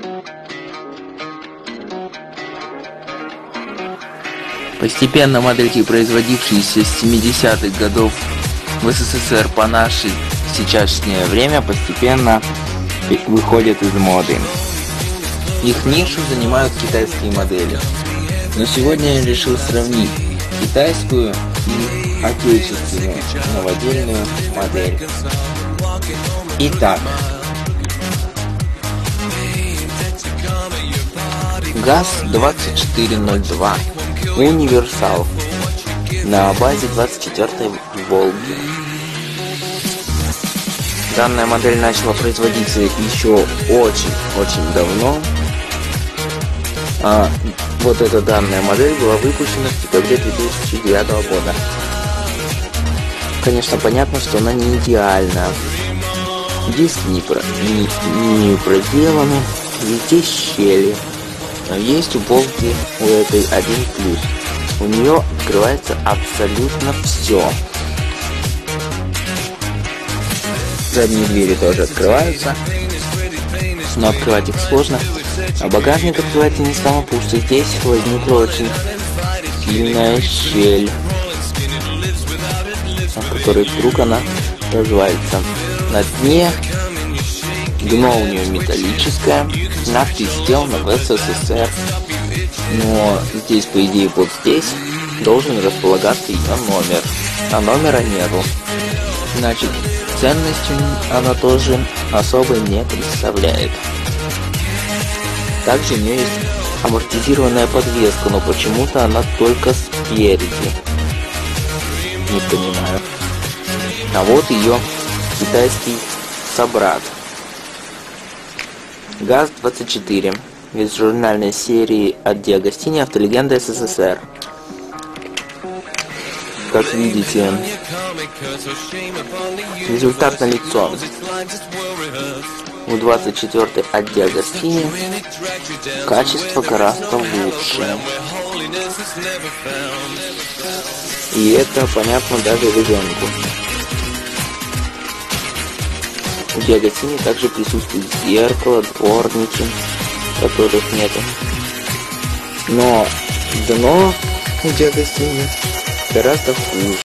Постепенно модельки, производившиеся с 70-х годов в СССР по наше сейчасшнее время, постепенно выходят из моды. Их нишу занимают китайские модели. Но сегодня я решил сравнить китайскую и отечественную новодельную модель. Итак, ГАЗ-2402 Универсал на базе 24-й Волги. Данная модель начала производиться еще очень давно. Вот эта данная модель была выпущена в декабре 2009 года. Конечно, понятно, что она не идеальна. Диски не проделаны, везде щели. Но есть у полки у этой один плюс. У нее открывается абсолютно все. Задние двери тоже открываются, но открывать их сложно. А багажник открывается не само, потому что здесь возникла очень сильная щель, в которой вдруг она развалится. На дне дно у нее металлическое, надпись сделана в СССР. Но здесь, по идее, вот здесь должен располагаться ее номер, а номера нету. Значит, ценностью она тоже особой не представляет. Также у нее есть амортизированная подвеска, но почему-то она только спереди. Не понимаю. А вот ее китайский собрат. ГАЗ-24 из журнальной серии от Диагостини «Автолегенда СССР». Как видите, результат налицо. У 24-й от Диагостини качество гораздо лучше. И это понятно даже ребенку. У Диагостини также присутствует зеркало, дворники, которых нету. Но дно у Диагостини гораздо хуже.